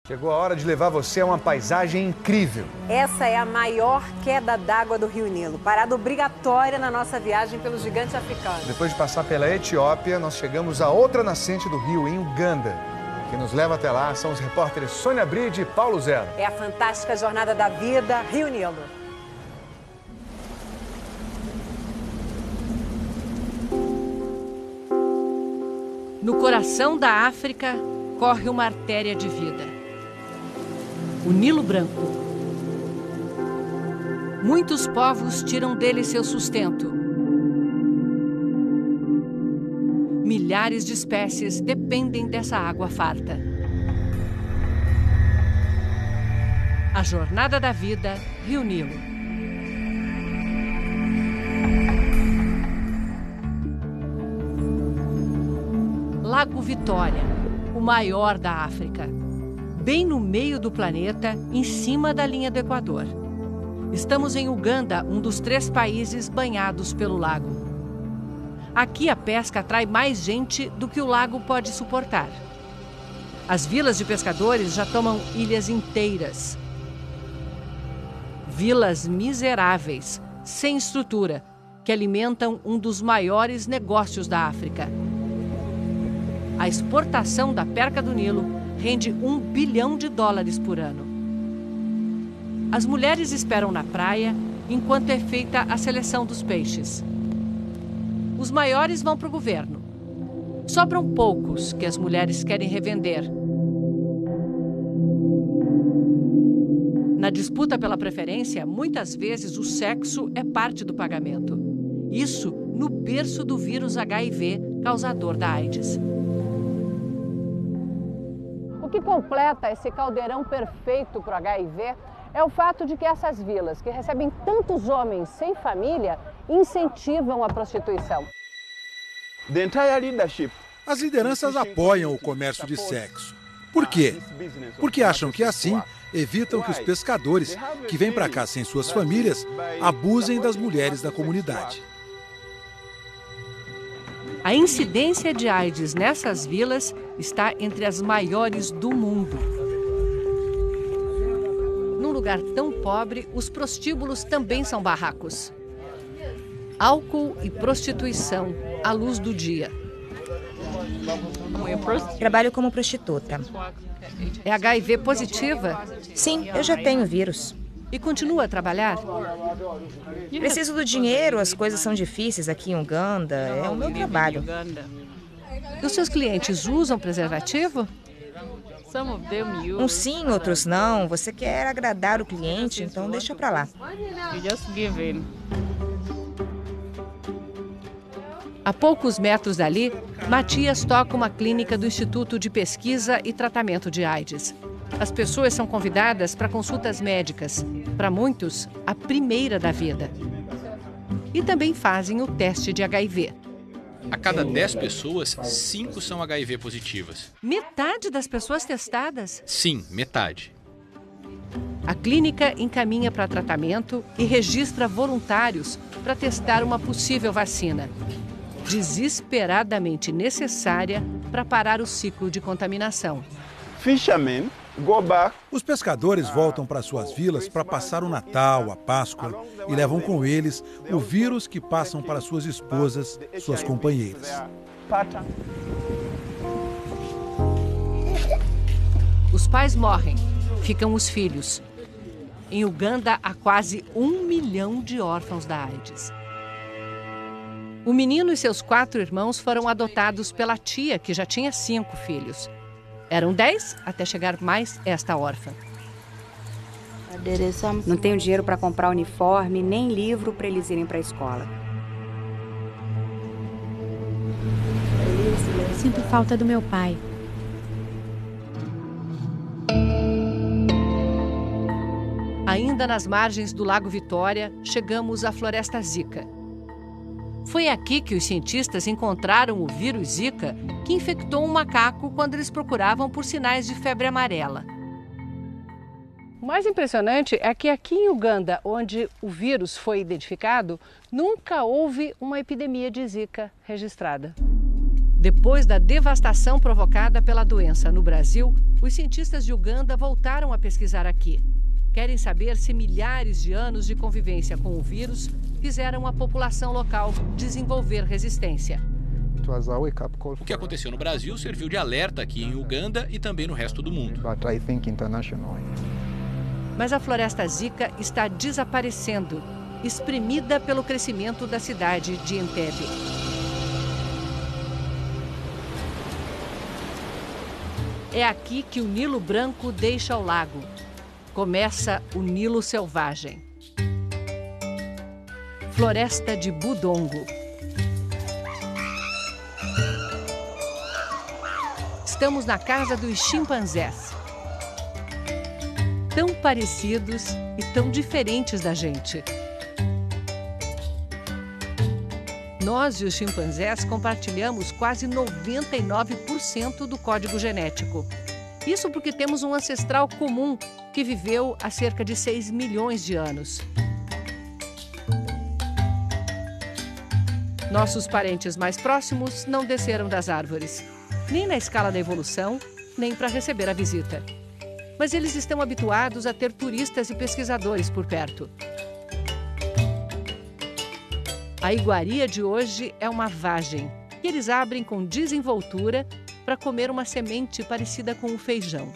Chegou a hora de levar você a uma paisagem incrível. Essa é a maior queda d'água do Rio Nilo, parada obrigatória na nossa viagem pelo gigante africano. Depois de passar pela Etiópia, nós chegamos a outra nascente do rio, em Uganda. Quem nos leva até lá são os repórteres Sônia Bride e Paulo Zero. É a fantástica jornada da vida, Rio Nilo. No coração da África corre uma artéria de vida. O Nilo Branco. Muitos povos tiram dele seu sustento. Milhares de espécies dependem dessa água farta. A jornada da vida, Rio Nilo. Lago Vitória, o maior da África. Bem no meio do planeta, em cima da linha do Equador. Estamos em Uganda, um dos 3 países banhados pelo lago. Aqui a pesca atrai mais gente do que o lago pode suportar. As vilas de pescadores já tomam ilhas inteiras. Vilas miseráveis, sem estrutura, que alimentam um dos maiores negócios da África. A exportação da perca do Nilo rende $1 bilhão por ano. As mulheres esperam na praia enquanto é feita a seleção dos peixes. Os maiores vão para o governo. Sobram poucos que as mulheres querem revender. Na disputa pela preferência, muitas vezes o sexo é parte do pagamento. Isso no berço do vírus HIV, causador da AIDS. O que completa esse caldeirão perfeito para o HIV é o fato de que essas vilas, que recebem tantos homens sem família, incentivam a prostituição. As lideranças apoiam o comércio de sexo. Por quê? Porque acham que assim evitam que os pescadores, que vêm para cá sem suas famílias, abusem das mulheres da comunidade. A incidência de AIDS nessas vilas está entre as maiores do mundo. Num lugar tão pobre, os prostíbulos também são barracos. Álcool e prostituição à luz do dia. Trabalho como prostituta. É HIV positiva? Sim, eu já tenho vírus. E continua a trabalhar? Preciso do dinheiro, as coisas são difíceis aqui em Uganda, é o meu trabalho. E os seus clientes usam preservativo? Uns sim, outros não. Você quer agradar o cliente, então deixa pra lá. A poucos metros dali, Matias toca uma clínica do Instituto de Pesquisa e Tratamento de AIDS. As pessoas são convidadas para consultas médicas, para muitos, a primeira da vida. E também fazem o teste de HIV. A cada 10 pessoas, 5 são HIV positivas. Metade das pessoas testadas? Sim, metade. A clínica encaminha para tratamento e registra voluntários para testar uma possível vacina, desesperadamente necessária para parar o ciclo de contaminação. Os pescadores voltam para suas vilas para passar o Natal, a Páscoa, e levam com eles o vírus que passam para suas esposas, suas companheiras. Os pais morrem, ficam os filhos. Em Uganda, há quase 1 milhão de órfãos da AIDS. O menino e seus 4 irmãos foram adotados pela tia, que já tinha 5 filhos. Eram 10 até chegar mais esta órfã. Não tenho dinheiro para comprar uniforme, nem livro para eles irem para a escola. Sinto falta do meu pai. Ainda nas margens do Lago Vitória, chegamos à Floresta Zika. Foi aqui que os cientistas encontraram o vírus Zika, que infectou um macaco quando eles procuravam por sinais de febre amarela. O mais impressionante é que aqui em Uganda, onde o vírus foi identificado, nunca houve uma epidemia de Zika registrada. Depois da devastação provocada pela doença no Brasil, os cientistas de Uganda voltaram a pesquisar aqui. Querem saber se milhares de anos de convivência com o vírus fizeram a população local desenvolver resistência. O que aconteceu no Brasil serviu de alerta aqui em Uganda e também no resto do mundo. Mas a floresta Zika está desaparecendo, espremida pelo crescimento da cidade de Entebbe. É aqui que o Nilo Branco deixa o lago. Começa o Nilo Selvagem. Floresta de Budongo. Estamos na casa dos chimpanzés. Tão parecidos e tão diferentes da gente. Nós e os chimpanzés compartilhamos quase 99% do código genético. Isso porque temos um ancestral comum que viveu há cerca de 6 milhões de anos. Nossos parentes mais próximos não desceram das árvores, nem na escala da evolução, nem para receber a visita. Mas eles estão habituados a ter turistas e pesquisadores por perto. A iguaria de hoje é uma vagem, que eles abrem com desenvoltura para comer uma semente parecida com o feijão.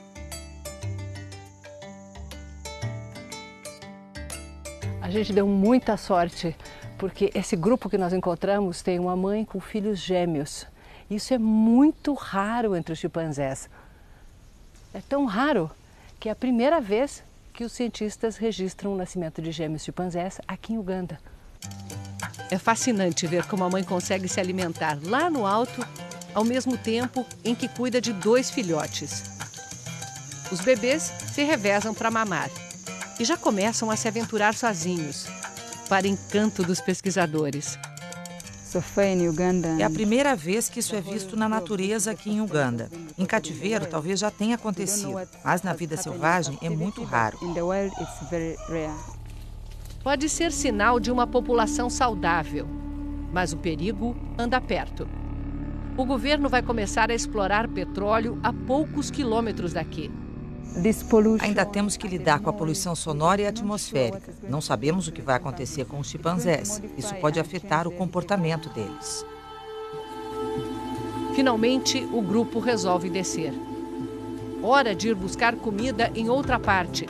A gente deu muita sorte, porque esse grupo que nós encontramos tem uma mãe com filhos gêmeos. Isso é muito raro entre os chimpanzés. É tão raro que é a primeira vez que os cientistas registram o nascimento de gêmeos chimpanzés aqui em Uganda. É fascinante ver como a mãe consegue se alimentar lá no alto, ao mesmo tempo em que cuida de 2 filhotes. Os bebês se revezam para mamar e já começam a se aventurar sozinhos, para encanto dos pesquisadores. É a primeira vez que isso é visto na natureza aqui em Uganda. Em cativeiro talvez já tenha acontecido, mas na vida selvagem é muito raro. Pode ser sinal de uma população saudável, mas o perigo anda perto. O governo vai começar a explorar petróleo a poucos quilômetros daqui. Ainda temos que lidar com a poluição sonora e atmosférica. Não sabemos o que vai acontecer com os chimpanzés. Isso pode afetar o comportamento deles. Finalmente, o grupo resolve descer. Hora de ir buscar comida em outra parte.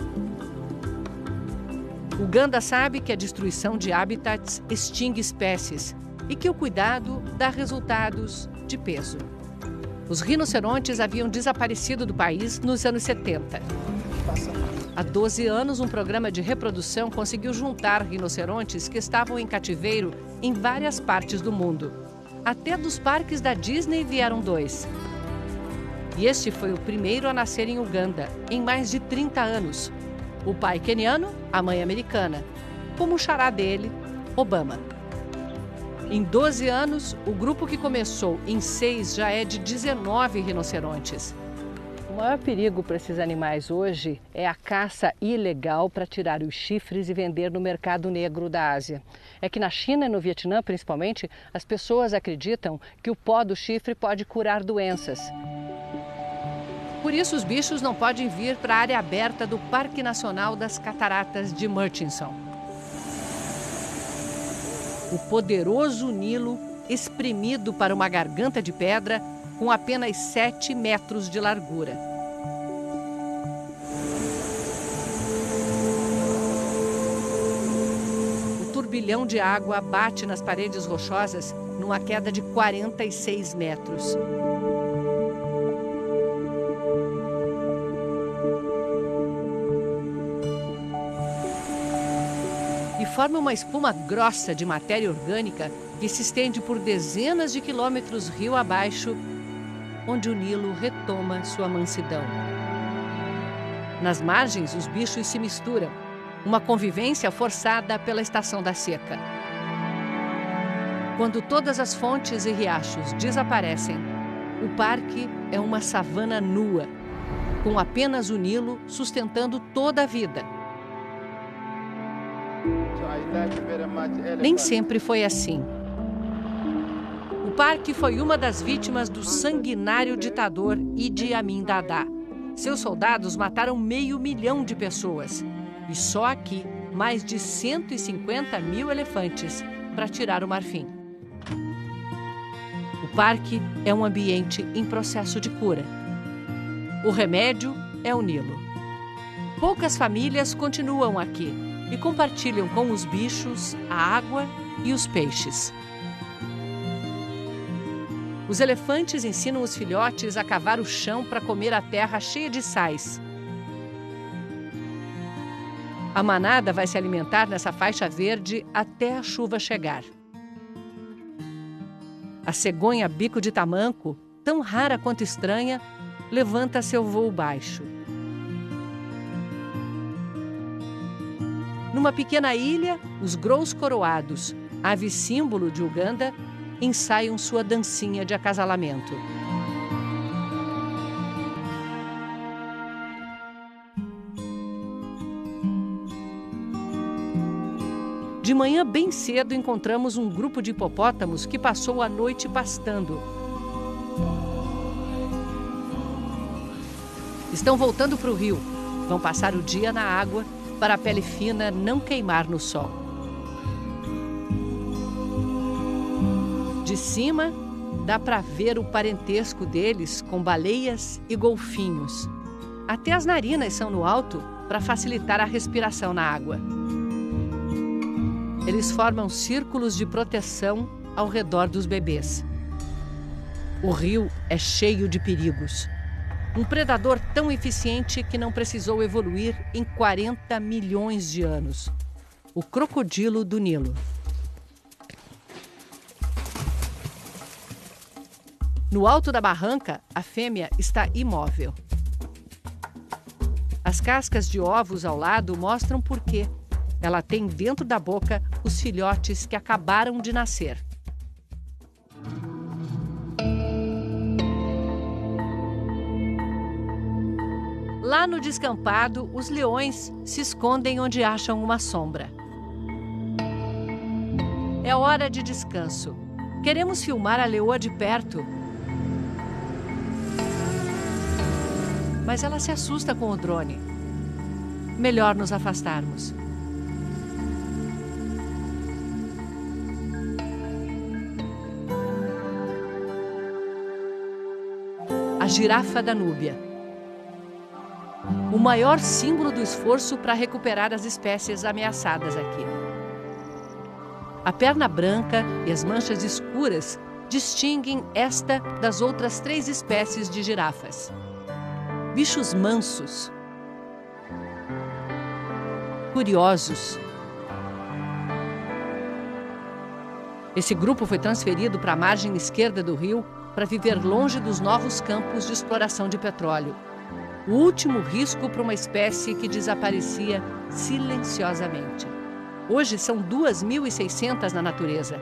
Uganda sabe que a destruição de habitats extingue espécies e que o cuidado dá resultados de peso. Os rinocerontes haviam desaparecido do país nos anos 70. Há 12 anos, um programa de reprodução conseguiu juntar rinocerontes que estavam em cativeiro em várias partes do mundo. Até dos parques da Disney vieram 2. E este foi o primeiro a nascer em Uganda, em mais de 30 anos. O pai queniano, a mãe americana, como o xará dele, Obama. Em 12 anos, o grupo que começou em 6 já é de 19 rinocerontes. O maior perigo para esses animais hoje é a caça ilegal para tirar os chifres e vender no mercado negro da Ásia. É que na China e no Vietnã, principalmente, as pessoas acreditam que o pó do chifre pode curar doenças. Por isso, os bichos não podem vir para a área aberta do Parque Nacional das Cataratas de Murchison. O poderoso Nilo, espremido para uma garganta de pedra, com apenas 7 metros de largura. O turbilhão de água bate nas paredes rochosas numa queda de 46 metros. E forma uma espuma grossa de matéria orgânica que se estende por dezenas de quilômetros rio abaixo, onde o Nilo retoma sua mansidão. Nas margens, os bichos se misturam, uma convivência forçada pela estação da seca. Quando todas as fontes e riachos desaparecem, o parque é uma savana nua, com apenas o Nilo sustentando toda a vida. Nem sempre foi assim. O parque foi uma das vítimas do sanguinário ditador Idi Amin Dada. Seus soldados mataram 500 mil de pessoas. E só aqui, mais de 150 mil elefantes para tirar o marfim. O parque é um ambiente em processo de cura. O remédio é o Nilo. Poucas famílias continuam aqui e compartilham com os bichos a água e os peixes. Os elefantes ensinam os filhotes a cavar o chão para comer a terra cheia de sais. A manada vai se alimentar nessa faixa verde até a chuva chegar. A cegonha bico de tamanco, tão rara quanto estranha, levanta seu voo baixo. Numa pequena ilha, os grous coroados, ave símbolo de Uganda, ensaiam sua dancinha de acasalamento. De manhã bem cedo encontramos um grupo de hipopótamos que passou a noite pastando. Estão voltando para o rio. Vão passar o dia na água para a pele fina não queimar no sol. De cima, dá para ver o parentesco deles com baleias e golfinhos. Até as narinas são no alto para facilitar a respiração na água. Eles formam círculos de proteção ao redor dos bebês. O rio é cheio de perigos. Um predador tão eficiente que não precisou evoluir em 40 milhões de anos. O crocodilo do Nilo. No alto da barranca, a fêmea está imóvel. As cascas de ovos ao lado mostram por quê. Ela tem dentro da boca os filhotes que acabaram de nascer. Lá no descampado, os leões se escondem onde acham uma sombra. É hora de descanso. Queremos filmar a leoa de perto. Mas ela se assusta com o drone. Melhor nos afastarmos. A girafa da Núbia. O maior símbolo do esforço para recuperar as espécies ameaçadas aqui. A perna branca e as manchas escuras distinguem esta das outras 3 espécies de girafas. Bichos mansos, curiosos. Esse grupo foi transferido para a margem esquerda do rio para viver longe dos novos campos de exploração de petróleo. O último risco para uma espécie que desaparecia silenciosamente. Hoje são 2.600 na natureza.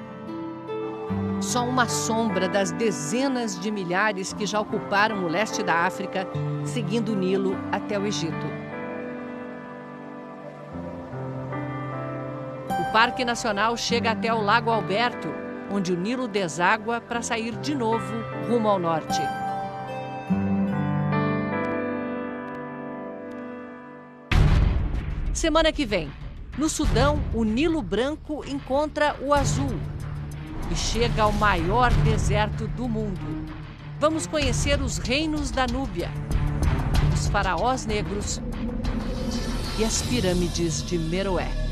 Só uma sombra das dezenas de milhares que já ocuparam o leste da África, seguindo o Nilo até o Egito. O Parque Nacional chega até o Lago Alberto, onde o Nilo deságua para sair de novo rumo ao norte. Semana que vem, no Sudão, o Nilo Branco encontra o azul e chega ao maior deserto do mundo. Vamos conhecer os reinos da Núbia, os faraós negros e as pirâmides de Meroé.